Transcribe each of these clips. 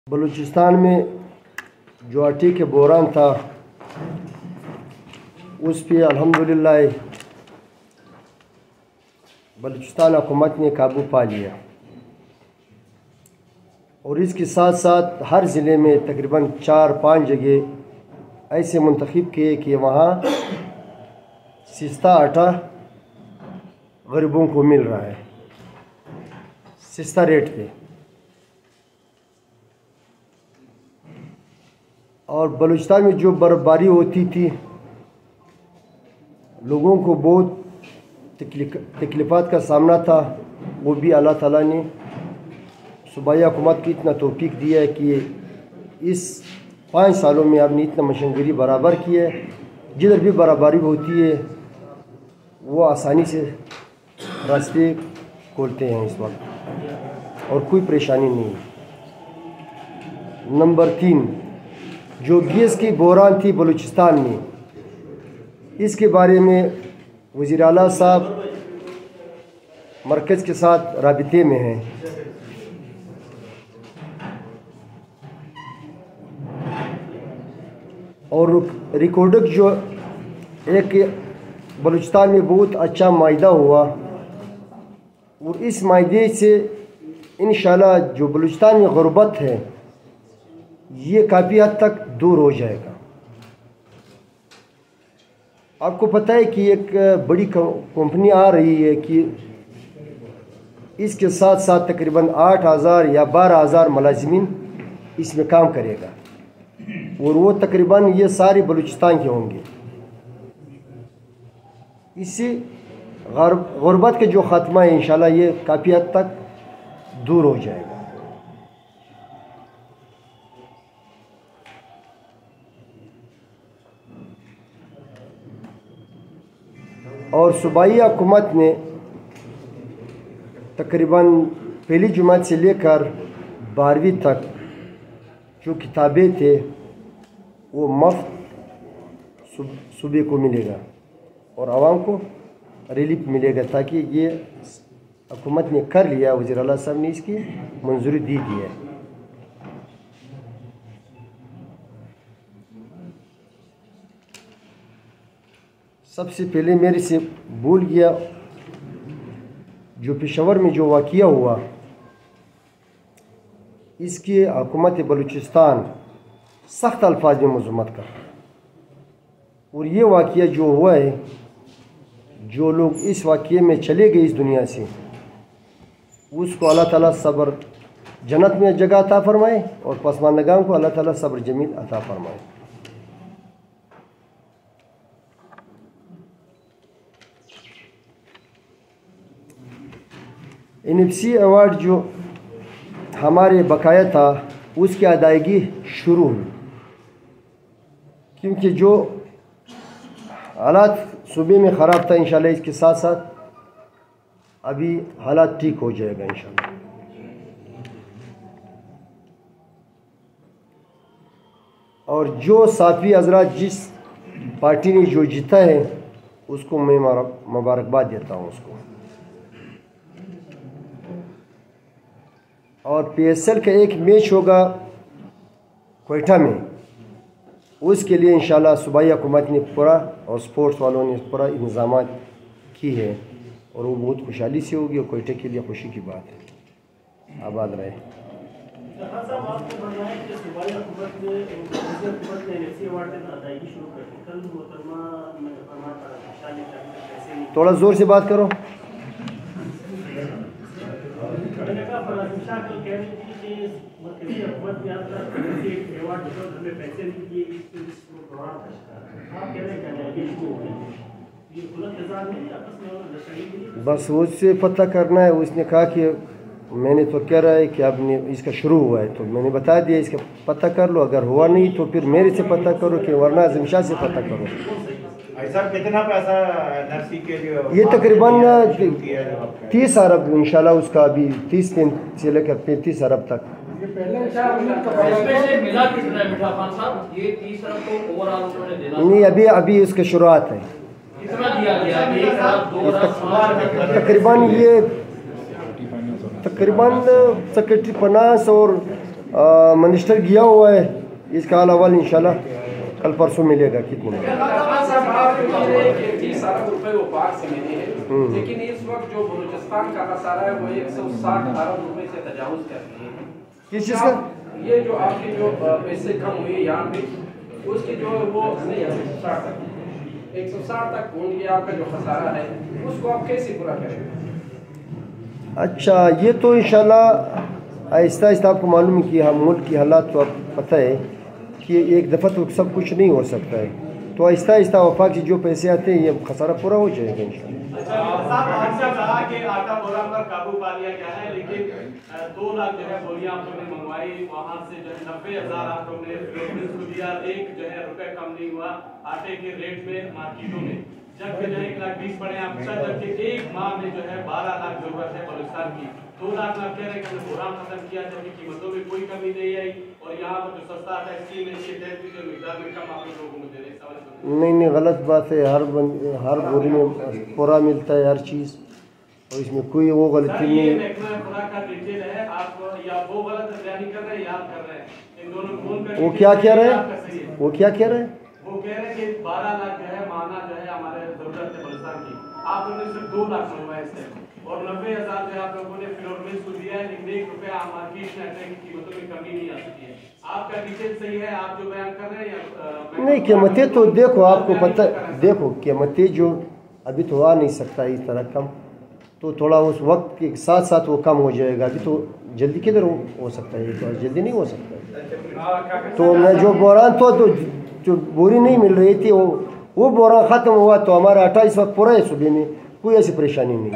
बलूचिस्तान में जो आटे के बोरान था उस पे अल्हम्दुलिल्लाह बलूचिस्तान हुकूमत ने काबू पा लिया और इसके साथ साथ हर ज़िले में तकरीबन 4-5 जगह ऐसे मुंतखब किए कि वहाँ सस्ता आटा गरीबों को मिल रहा है सस्ता रेट पे। और बलूचिस्तान में जो बर्फ़बारी होती थी लोगों को बहुत तकलीफ़ात का सामना था, वो भी अल्लाह ताला ने सूबाई हुकूमत की इतना तौफ़ीक़ दिया है कि इस 5 सालों में आपने इतना मशंगरी बराबर की है। जिधर भी बर्फ़बारी होती है वो आसानी से रास्ते खोलते हैं इस वक्त और कोई परेशानी नहीं। नंबर 3, जो गैस की बहरान थी बलूचिस्तान में, इसके बारे में वज़ीर आला साहब मरकज़ के साथ राबिते में हैं। और रिकॉर्डक जो एक बलूचिस्तान में बहुत अच्छा मायदा हुआ और इस मायदे से इंशाल्लाह जो बलूचिस्तान में गुर्बत है ये काफ़ी हद तक दूर हो जाएगा। आपको पता है कि एक बड़ी कंपनी आ रही है कि इसके साथ साथ तकरीबन 8,000 या 12,000 मुलाजिमीन इसमें काम करेगा और वो तकरीबन ये सारे बलूचिस्तान के होंगे। इससे गुर्बत के जो ख़ात्मा है इंशाल्लाह ये काफ़ी हद तक दूर हो जाएगा। और सूबाई हुकूमत ने तकरीबन पहली जुमात से लेकर 12वीं तक जो किताबें थे वो मुफ्त सूबे को मिलेगा और आवाम को रिलीफ मिलेगा, ताकि ये हुकूमत ने कर लिया, वज़ीर आला साहब ने इसकी मंजूरी दी है। सबसे पहले मेरे से भूल गया, जो पेशावर में जो वाक़या हुआ इसकी हुकूमत बलूचिस्तान सख्त अल्फाज में मज़म्मत कर, और ये वाक़या जो हुआ है, जो लोग इस वाक़ये में चले गए इस दुनिया से, उसको अल्लाह ताला सब्र जन्नत में जगह अता फ़रमाए और पसमानदगान को अल्लाह ताला सब्र जमील अता फ़रमाए। NFC अवार्ड जो हमारे बकाया था उसकी अदायगी शुरू हुई, क्योंकि जो हालात सूबे में ख़राब था इंशाल्लाह इसके साथ साथ अभी हालात ठीक हो जाएगा इंशाल्लाह। और जो साफ़ी हज़रात जिस पार्टी ने जो जीता है उसको मैं मुबारकबाद देता हूँ उसको। और PSL का एक मैच होगा क्वेटा में, उसके लिए इंशाल्लाह सूबाई हुकूमत ने पूरा और स्पोर्ट्स वालों ने पूरा इंतज़ाम की है और वो बहुत खुशहाली से होगी और क्वेटा के लिए खुशी की बात है। आबाद रहे। थोड़ा ज़ोर से बात करो। बस उससे पता करना है। उसने कहा कि मैंने तो कह रहा है कि आपने इसका शुरू हुआ है, तो मैंने बता दिया इसका पता कर लो, अगर हुआ नहीं तो फिर मेरे से पता करो, कि वरना ज़िमशा से पता करो। कितना पैसा नर्सी के लिए? ये तकरीबन 30 अरब इंशाल्लाह, उसका अभी 30 से लेकर 35 अरब तक। नहीं, अभी उसका शुरुआत है। तकरीबन ये तकरीबन सेक्रेटरी फाइनेंस और मिनिस्टर गया हुआ है, इसका हाल अहवाल इंशाल्लाह कल परसों मिलेगा। कितने में? लेकिन इस वक्त जो बलूचिस्तान का खसारा है वो 160 अरब रुपए से तजावुज कर रही है। किस चीज़ का? ये जो आपके जो पैसे कम हुए यहाँ पे उसकी जो वो 160 तक पहुँच गया आपका जो खसारा है, उसको आप कैसे पूरा करेंगे? अच्छा, ये तो इंशाल्लाह आहिस्ता आहिस्ता आपको मालूम है कि हम मुल्क की हालात तो आपको पता है कि एक दफ़ा तो सब कुछ नहीं हो सकता है, तो आहिस्ता आहिस्ता वफाक से जो पैसे आते हैं ये खसारा पूरा हो जाएगा इंशाल्लाह। आपने कहा कि आटा बोरा पर काबू पा लिया गया है, लेकिन 2 लाख जो है बोरियां आप लोगों ने मंगवाई, वहां से जो है 90,000 आप लोगों ने दिया, एक जो है रुपए कम नहीं हुआ आटे के रेट में मार्केटों में, जबकि जो 1,20,000 पड़े आपका, जबकि एक माह में जो है 12 लाख जरूरत है बलूचिस्तान की। 2 लाख आप कह रहे हैं कि हमने बोरान खत्म किया, जबकि कीमतों में कोई कमी नहीं आई, और यहाँ पर जो सस्ता आटा स्कीम है इसके तहत भी जो मिकदार में कम आप लोगों को दे रहे हैं। नहीं, गलत बात है। हर बोरी में पूरा मिलता है हर चीज़, और इसमें कोई वो गलती नहीं है। वो क्या कह रहे हैं? वो क्या कह रहे हैं? वो कह रहे हैं कि 12 लाख जो है माना जो है हमारे जरूरत है बलूचिस्तान की, आप लोगों ने सिर्फ 2 लाख मंगवाए इससे, और 90,000 जो आप लोगों ने फिलोरमेंट को दिया है, लेकिन 1 रुपया मार्केट में आटे की कीमतों में कमी नहीं आ सकती है। आपका डिटेल सही है, आप जो बयान कर रहे हैं या नहीं? कीमतें तो देखो, आपको पता, देखो कीमतें जो अभी तो आ नहीं सकता इस तरह कम, तो थोड़ा उस वक्त के साथ साथ वो कम हो जाएगा। अभी तो जल्दी किधर हो सकता है, तो जल्दी नहीं हो सकता है। तो मैं जो बोरान तो जो बोरी नहीं मिल रही थी वो बोरा ख़त्म हुआ, तो हमारा आटा इस वक्त पूरा है, सुबह में कोई ऐसी परेशानी नहीं है।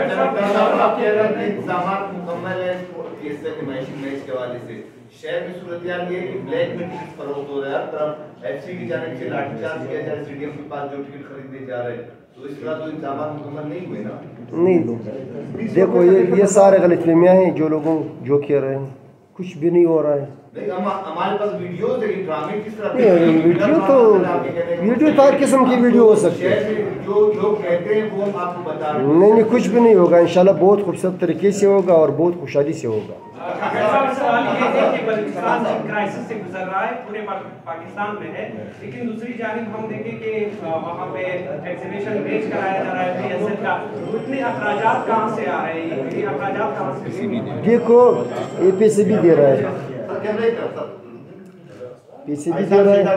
शहर में सूरत ये है कि ब्लैक में टिकट फरोख्त हो रहा है, हर तरफ एफसी की जानिब से लाठीचार्ज किया जा रहा है, स्टेडियम के पास जो टिकट खरीदने जा रहे हैं, तो इस तरह तो इंतजाम मुकम्मल नहीं हुए ना। नहीं, देखो ये सारे गलतफहमियाँ हैं जो लोगों जो कह रहे हैं, कुछ भी नहीं हो रहा है। हमारे पास वीडियो ड्रामे किस तरह वीडियो तो हर किस्म की वीडियो हो सकती है, जो लोग कहते हैं वो हम आपको बता रहे हैं। नहीं, कुछ भी नहीं होगा इंशाल्लाह, बहुत खूबसूरत तरीके से होगा और बहुत खुशहाली से होगा। सवाल ये है कि बलूचिस्तान क्राइसिस से गुजर रहा है, पूरे पाकिस्तान में है, लेकिन दूसरी जानिब हम देखें कि वहाँ पे एक्सिबिशन पेश कराया जा रहा है PSL का, इतने अखराजात कहाँ से आ रहे हैं, ये अखराजात कहाँ से? देखो ये पैसे भी दे रहा है, पैसे भी दे रहा है।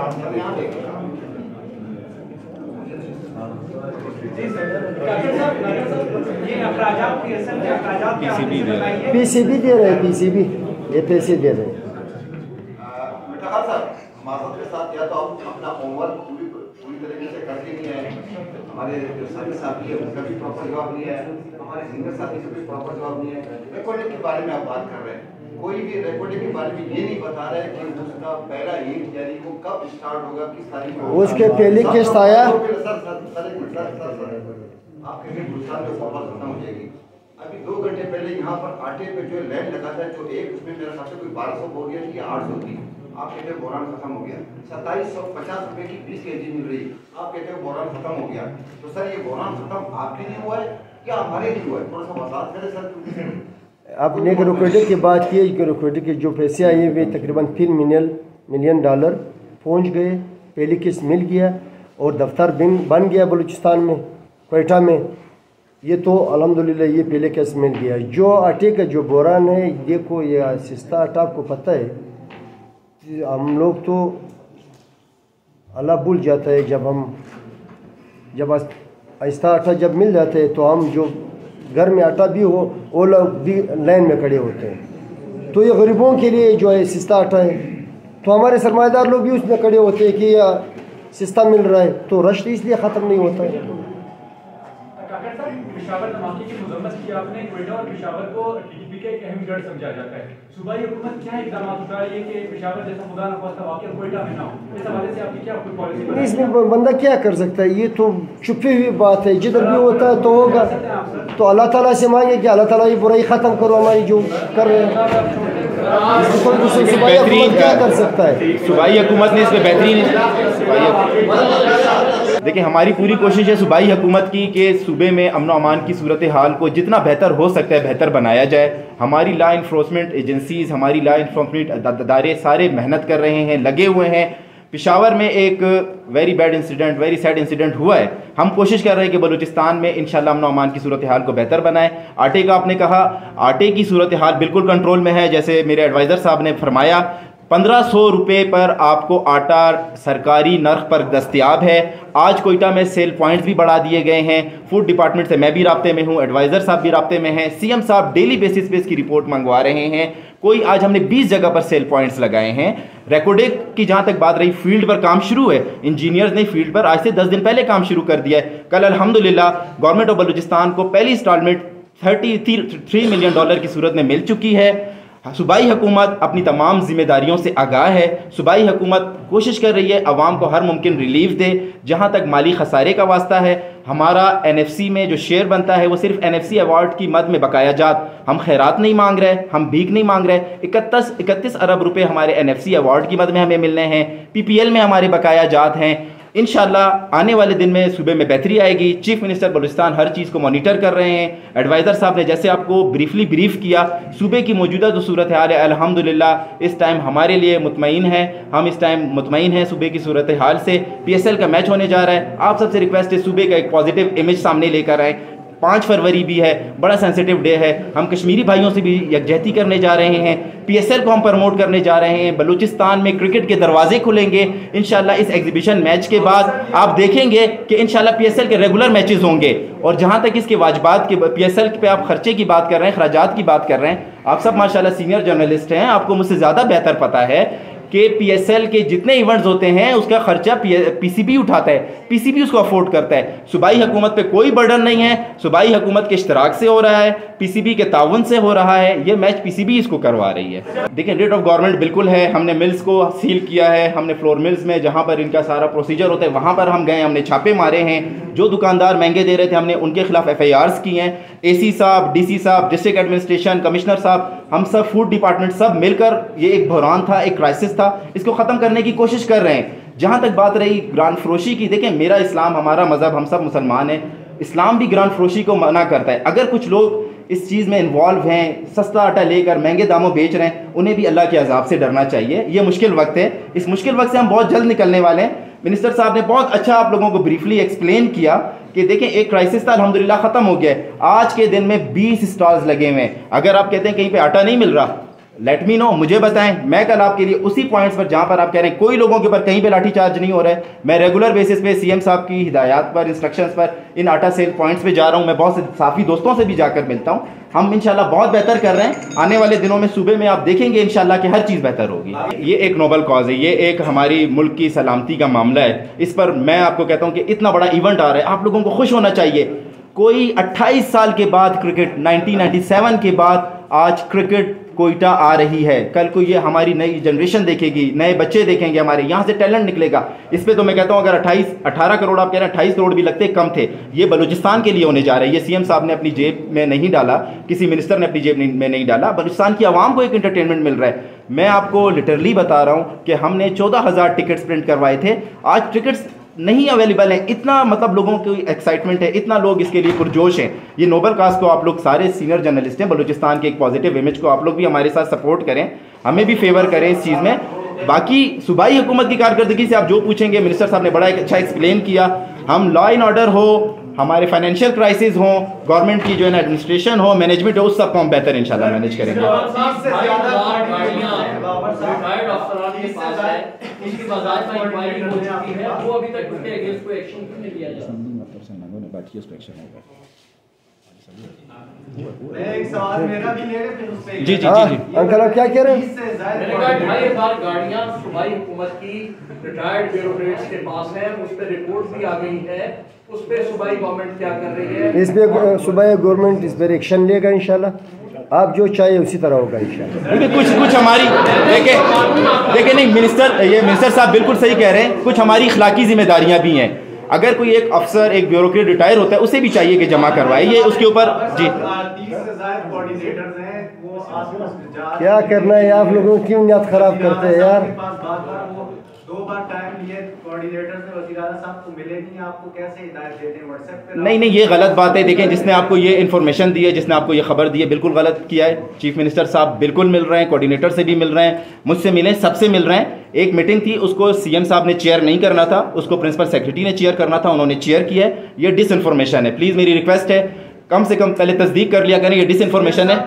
पीसीबी दे रहे हैं, पीसीबी ये पैसे दे रहे हैं। मासूम के साथ या तो आप अपना होमवर्क पूरी तरीके से करके नहीं आए, हमारे जो साथी साथी है उनका भी प्रॉपर जवाब नहीं है, हमारे सीनियर साथी से भी प्रॉपर जवाब नहीं है। रिकॉर्डिंग के बारे में आप बात कर रहे हैं, कोई भी रिकॉर्डिंग के बारे में ये नहीं बता रहा है कि उसका पहला ईद यानी वो कब स्टार्ट होगा, किस तारीख को, उसके पहले किस्त आया। सर आपके लिए गुलशान जो फॉर्मल खत्म हो जाएगी। अभी 2 घंटे पहले यहाँ पर आटे पे जो लैंड लगा था, जो एक उसमें मेरा ख्याल से कोई 1200 बोरियां थी या 800 थी, आप कहते हो बोरान खत्म हो गया। 2750 रुपए की 20 kg मिल रही, आप कहते हो बोरान खत्म हो गया। तो सर ये बोरान खत्म आपके लिए हुआ है क्या हमारे लिए हुआ है? थोड़ा सा वजाहत करें सर। आपने रिकॉर्डिंग की बात की, रिकॉर्डिंग के जो पैसे आए वे तकरीबन $3 मिलियन पहुँच गए, पहली किस्त मिल गया और दफ्तर बन गया बलूचिस्तान में, क्वेटा में। ये तो अल्हम्दुलिल्लाह ये पहले किस्त मिल गया। जो आटे का जो बोरान है, देखो ये सस्ता आटा आपको पता है, हम लोग तो अल्लाह भूल जाता है, जब आहिस्ता आटा जब मिल जाता है तो हम जो घर में आटा भी हो वो लोग भी लाइन में खड़े होते हैं। तो ये गरीबों के लिए जो है सस्ता आटा है, तो हमारे सरमाएदार लोग भी उसमें खड़े होते हैं कि यह सस्ता मिल रहा है, तो रश इसलिए ख़त्म नहीं होता है। पेशावर धमाके की मजम्मत की आपने, क्वेटा और पेशावर को टीटीपी का एक अहम गढ़ समझा जाता है। सूबाई हुकूमत क्या इक़दाम उठा रही है कि पेशावर जैसा खुदा न खास्ता वाक़या क्वेटा में ना हो? इस हवाले से आपकी क्या कोई पॉलिसी? इसमें बंदा क्या कर सकता है, ये तो छुपी हुई बात है, जिधर भी होता है तो होगा। तो अल्लाह ताला से मांगे कि अल्लाह ताला ये बुराई ख़त्म करो हमारी जो कर रहे हैं। क्या कर सकता है? सूबाई हुकूमत ने इस पर बेहतरीन देखिए, हमारी पूरी कोशिश है सूबाई हुकूमत की कि सूबे में अमन व अमान की सूरत हाल को जितना बेहतर हो सकता है बेहतर बनाया जाए। हमारी लॉ इन्फोर्समेंट एजेंसीज़, हमारी लॉ इन्फोर्समेंट अदारे सारे मेहनत कर रहे हैं, लगे हुए हैं। पेशावर में एक very bad incident, very sad incident हुआ है। हम कोशिश कर रहे हैं कि बलूचिस्तान में इंशाल्लाह अमन व अमान की सूरत हाल को बेहतर बनाएं। आटे का आपने कहा, आटे की सूरत हाल बिल्कुल कंट्रोल में है। जैसे मेरे एडवाइज़र साहब ने फरमाया, 1500 रुपये पर आपको आटा सरकारी नर्ख पर दस्तयाब है। आज कोयटा में सेल पॉइंट्स भी बढ़ा दिए गए हैं। फूड डिपार्टमेंट से मैं भी राब्ते में हूँ, एडवाइज़र साहब भी राब्ते में हैं। सीएम साहब डेली बेसिस पे इसकी रिपोर्ट मंगवा रहे हैं। कोई आज हमने 20 जगह पर सेल पॉइंट्स लगाए हैं। रेकोडेक की जहाँ तक बात रही, फील्ड पर काम शुरू है। इंजीनियर्स ने फील्ड पर आज से 10 दिन पहले काम शुरू कर दिया है। कल अल्हम्दुलिल्लाह गवर्नमेंट ऑफ बलूचिस्तान को पहली इंस्टॉलमेंट $33 मिलियन की सूरत में मिल चुकी है। सूबाई हुकूमत अपनी तमाम जिम्मेदारियों से आगाह है। सूबाई हुकूमत कोशिश कर रही है आवाम को हर मुमकिन रिलीफ दे। जहाँ तक माली खसारे का वास्ता है, हमारा NFC में जो शेयर बनता है वो सिर्फ NFC अवार्ड की मद में बकाया जात। हम खैरात नहीं मांग रहे, हम भीख नहीं मांग रहे। 31 अरब रुपए हमारे NFC अवार्ड की मद में हमें मिलने हैं। PPL में हमारे बकाया जात हैं। इंशाल्लाह आने वाले दिन में सूबे में बेहतरी आएगी। चीफ मिनिस्टर बलूचिस्तान हर चीज़ को मॉनिटर कर रहे हैं। एडवाइज़र साहब ने जैसे आपको ब्रीफली ब्रीफ किया, सूबे की मौजूदा जो सूरत हाल है अल्हम्दुलिल्लाह इस टाइम हमारे लिए मुतमईन है। हम इस टाइम मुतमईन हैं सूबे की सूरत हाल से। PSL का मैच होने जा रहा है। आप सबसे रिक्वेस्ट है सूबे का एक पॉजिटिव इमेज सामने लेकर आए। 5 फरवरी भी है, बड़ा सेंसिटिव डे है। हम कश्मीरी भाइयों से भी यकजहती करने जा रहे हैं। PSL को हम प्रमोट करने जा रहे हैं। बलूचिस्तान में क्रिकेट के दरवाजे खुलेंगे इंशाल्लाह। इस एग्जीबिशन मैच के बाद आप देखेंगे कि इंशाल्लाह PSL के रेगुलर मैचेस होंगे। और जहां तक इसके वाजबात के PSL पे आप खर्चे की बात कर रहे हैं, खराजात की बात कर रहे हैं, आप सब माशाल्लाह सीनियर जर्नलिस्ट हैं, आपको मुझसे ज़्यादा बेहतर पता है कि PSL के जितने इवेंट्स होते हैं उसका खर्चा PCB उठाता है, PCB उसको अफोर्ड करता है। सूबाई हुकूमत पे कोई बर्डन नहीं है। सूबाई हुकूमत के इश्तराक से हो रहा है, PCB के ताउन से हो रहा है। ये मैच PCB इसको करवा रही है। देखिए, रेट ऑफ गवर्नमेंट बिल्कुल है। हमने मिल्स को सील किया है। हमने फ्लोर मिल्स में जहाँ पर इनका सारा प्रोसीजर होता है वहाँ पर हम गए, हमने छापे मारे हैं। जो दुकानदार महंगे दे रहे थे हमने उनके खिलाफ FIRs की हैं। AC साहब, DC साहब, डिस्ट्रिक्ट एडमिनिस्ट्रेशन, कमिश्नर साहब, हम सब फूड डिपार्टमेंट सब मिलकर, ये एक बहरान था, एक क्राइसिस था, इसको ख़त्म करने की कोशिश कर रहे हैं। जहाँ तक बात रही ग्रांट फरोशी की, देखें मेरा इस्लाम, हमारा मज़हब, हम सब मुसलमान हैं। इस्लाम भी ग्रांट फरोशी को मना करता है। अगर कुछ लोग इस चीज़ में इन्वॉल्व हैं, सस्ता आटा लेकर महंगे दामों बेच रहे हैं, उन्हें भी अल्लाह के अज़ाब से डरना चाहिए। ये मुश्किल वक्त है, इस मुश्किल वक्त से हम बहुत जल्द निकलने वाले हैं। मिनिस्टर साहब ने बहुत अच्छा आप लोगों को ब्रीफली एक्सप्लेन किया कि देखें एक क्राइसिस था, अल्हम्दुलिल्लाह ख़त्म हो गया है। आज के दिन में 20 स्टॉल्स लगे हुए हैं। अगर आप कहते हैं कहीं पे आटा नहीं मिल रहा, लेट मी नो, मुझे बताएं। मैं कल आपके लिए उसी पॉइंट्स पर जहां पर आप कह रहे हैं कोई लोगों के ऊपर कहीं पे लाठी चार्ज नहीं हो रहा है, मैं रेगुलर बेसिस पे CM साहब की हिदायत पर, इंस्ट्रक्शंस पर इन आटा सेल पॉइंट्स पे जा रहा हूं। मैं बहुत से साफी दोस्तों से भी जाकर मिलता हूं। हम इंशाल्लाह बहुत बेहतर कर रहे हैं। आने वाले दिनों में सूबे में आप देखेंगे इंशाल्लाह कि हर चीज़ बेहतर होगी। ये एक नोबल कॉज है, ये एक हमारी मुल्क की सलामती का मामला है। इस पर मैं आपको कहता हूँ कि इतना बड़ा इवेंट आ रहा है, आप लोगों को खुश होना चाहिए। कोई 28 साल के बाद क्रिकेट, 1997 के बाद आज क्रिकेट कोयटा आ रही है। कल को ये हमारी नई जनरेशन देखेगी, नए बच्चे देखेंगे, हमारे यहाँ से टैलेंट निकलेगा। इस पे तो मैं कहता हूँ अगर 18 करोड़ आप कह रहे हैं, 28 करोड़ भी लगते कम थे। ये बलूचिस्तान के लिए होने जा रहा है। ये CM साहब ने अपनी जेब में नहीं डाला, किसी मिनिस्टर ने अपनी जेब में नहीं डाला। बलूचिस्तान की आवाम को एक इंटरटेनमेंट मिल रहा है। मैं आपको लिटरली बता रहा हूँ कि हमने 14,000 टिकट्स प्रिंट करवाए थे। आज टिकट्स नहीं अवेलेबल है। इतना मतलब लोगों की एक्साइटमेंट है, इतना लोग इसके लिए पुरजोश हैं। ये नोबल काज को आप लोग सारे सीनियर जर्नलिस्ट हैं, बलूचिस्तान के एक पॉजिटिव इमेज को आप लोग भी हमारे साथ सपोर्ट करें, हमें भी फेवर करें इस चीज़ में। बाकी सूबाई हुकूमत की कारकर्दगी से आप जो पूछेंगे, मिनिस्टर साहब ने बड़ा एक अच्छा एक्सप्लेन किया। हम लॉ एंड ऑर्डर हो, हमारे फाइनेंशियल क्राइसिस हो, गवर्नमेंट की जो है ना एडमिनिस्ट्रेशन हो, मैनेजमेंट हो, उस सबको हम बेहतर इंशाल्लाह मैनेज करेंगे। एक सवाल मेरा भी ले रहे फिर उस पे। जी जी जी जी अंकल आप क्या कह रहे हैं? मैंने कहा 2,500 गाड़ियां सूबाई हुकूमत की रिटायर्ड ब्यूरोक्रेट्स के पास है, उस पर रिपोर्ट भी आ गई है, उस पर सूबाई गवर्नमेंट क्या कर रही है? इस पे सूबाई गवर्नमेंट इस पर एक्शन लेगा इंशाल्लाह। आप जो चाहिए उसी तरह होगा इंशाल्लाह। देखिए कुछ हमारी देखे नहीं मिनिस्टर साहब बिल्कुल सही कह रहे हैं। कुछ हमारी इखलाकी जिम्मेदारियां भी हैं। अगर कोई एक अफसर, एक ब्यूरोक्रेट रिटायर होता है, उसे भी चाहिए कि जमा करवाए। ये उसके ऊपर जी 30 से ज्यादा कोऑर्डिनेटर्स हैं, वो क्या करना है आप लोगों की नियत खराब करते हैं यार। बार-बार वो 2 बार टाइम लिए कोऑर्डिनेटर से वज़ीर आला साहब को मिले नहीं, आपको कैसे हिदायत देते हैं व्हाट्सएप पे? नहीं, ये गलत बात है। देखें, जिसने आपको ये इन्फॉर्मेशन दी है, जिसने आपको ये खबर दी है, बिल्कुल गलत किया है। चीफ मिनिस्टर साहब बिल्कुल मिल रहे हैं, कोऑर्डिनेटर से भी मिल रहे हैं, मुझसे मिले, सबसे मिल रहे हैं। एक मीटिंग थी, उसको सीएम साहब ने चेयर नहीं करना था, उसको प्रिंसिपल सेक्रेटरी ने चेयर करना था, उन्होंने चेयर किया है। ये डिसइन्फॉर्मेशन है। प्लीज़ मेरी रिक्वेस्ट है, कम से कम पहले तस्दीक कर लिया करें, ये डिसइन्फॉर्मेशन है।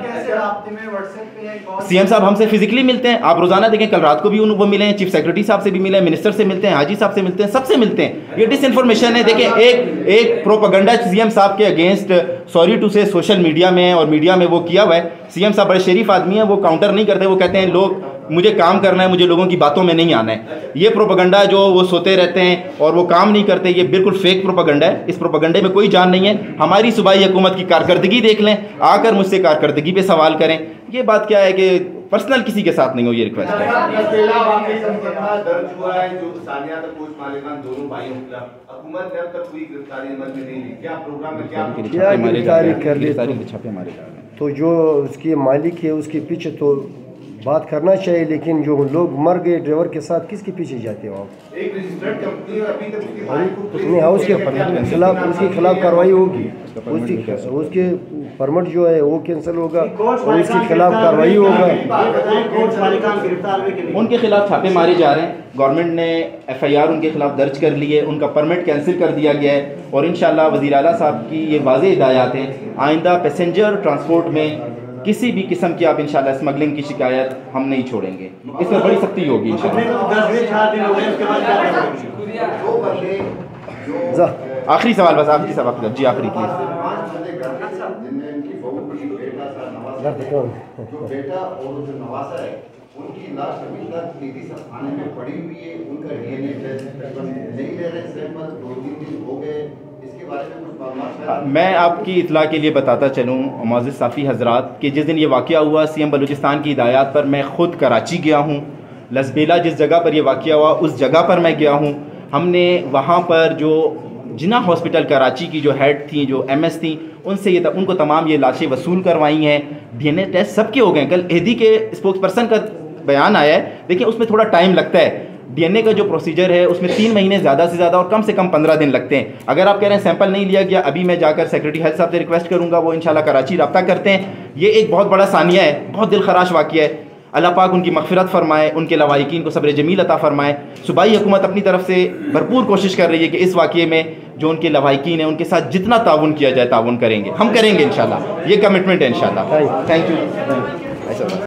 सीएम साहब हमसे फिजिकली मिलते हैं, आप रोजाना देखें, कल रात को भी वो मिले हैं, चीफ सेक्रेटरी साहब से भी मिले हैं, मिनिस्टर से मिलते हैं, हाजी साहब से मिलते हैं, सबसे मिलते हैं। ये डिसइन्फॉर्मेशन है। देखें, एक प्रोपेगेंडा सीएम साहब के against, sorry to say, social media में और मीडिया में वो किया हुआ है। सीएम साहब बड़े शरीफ आदमी हैं, वो काउंटर नहीं करते, वो कहते हैं लोग मुझे काम करना है, मुझे लोगों की बातों में नहीं आना है। ये प्रोपेगेंडा जो वो सोते रहते हैं और वो काम नहीं करते, ये बिल्कुल फेक प्रोपेगेंडा है। इस प्रोपेगेंडे में कोई जान नहीं है। हमारी सूबाई हुकूमत की कारकर्दगी देख लें, आकर मुझसे कारकर्दगी पे सवाल करें। ये बात क्या है कि पर्सनल किसी के साथ नहीं हो, ये रिक्वेस्ट है। दर्ज हुआ है जो सानिया तक कोच मालिकान दोनों भाइयों के खिलाफ, हुकूमत ने अब तक कोई गिरफ्तारी अमल में नहीं ली। क्या प्रोग्राम है, क्या गिरफ्तारी कर ली? छापे मारे जा रहे हैं। तो जो उसकी मालिक है उसके पीछे तो बात करना चाहिए, लेकिन जो लोग मर गए ड्राइवर के साथ, किसके पीछे जाते हो आप? एक रजिस्टर्ड कंपनी और अभी तक उसके मालिक को नहीं, उसके खिलाफ कार्रवाई होगी। उसके परमिट जो है वो कैंसिल होगा और उसके खिलाफ कार्रवाई होगा। उनके खिलाफ छापे मारे जा रहे हैं। गवर्नमेंट ने FIR उनके खिलाफ दर्ज कर ली है, उनका परमिट कैंसिल कर दिया गया है और इंशाल्लाह वज़ीर आला साहब की ये वाज़ेह हिदायत हैं, आइंदा पैसेंजर ट्रांसपोर्ट में किसी भी किस्म की आप इंशाल्लाह स्मगलिंग की शिकायत हम नहीं छोड़ेंगे। इस पर बड़ी सख्ती होगी इंशाल्लाह। आखिरी सवाल बस, आपकी सवाल जी, आखिरी प्लीज। जो बेटा और जो नवासा है, उनकी लाश अभी तक टीटी थाने में पड़ी हुई है। उनका DNA टेस्ट नहीं ले रहे सैंपल, 2-3 दिन हो गए। इसके बारे में कुछ मालूमात? मैं आपकी इतला के लिए बताता चलूँ मोअज़्ज़िज़ साफ़ी हज़रात कि जिस दिन ये वाक़या हुआ, CM बलूचिस्तान की हिदायत पर मैं ख़ुद कराची गया हूँ। लसबेला जिस जगह पर यह वाक़या हुआ, उस जगह पर मैं गया हूँ। हमने वहाँ पर जो जिना हॉस्पिटल कराची की जो हेड थी, जो MS थी, उनसे उनको तमाम ये लाशें वसूल करवाई हैं। DNA टेस्ट सबके हो गए। कल एदी के स्पोक्स पर्सन का बयान आया है। देखिए, उसमें थोड़ा टाइम लगता है। DNA का जो प्रोसीजर है उसमें 3 महीने ज़्यादा से ज़्यादा और कम से कम 15 दिन लगते हैं। अगर आप कह रहे हैं सैंपल नहीं लिया गया, अभी मैं जाकर सेक्रेटरी हेल्थ साहब से रिक्वेस्ट करूँगा, वो इंशाल्लाह कराची रब्ता करते हैं। ये एक बहुत बड़ा सानिया है, बहुत दिल खराश वाक़या है। अल्लाह पाक उनकी मग़फ़िरत फरमाए, उनके लवाहिकीन को सब्र जमील अता फरमाए। सूबाई हुकूमत अपनी तरफ से भरपूर कोशिश कर रही है कि इस वाक़े में जो उनके लवाहिकीन हैं उनके साथ जितना ताउन किया जाए ताउन करेंगे, हम करेंगे इंशाल्लाह। ये कमिटमेंट है इंशाल्लाह। Thank you.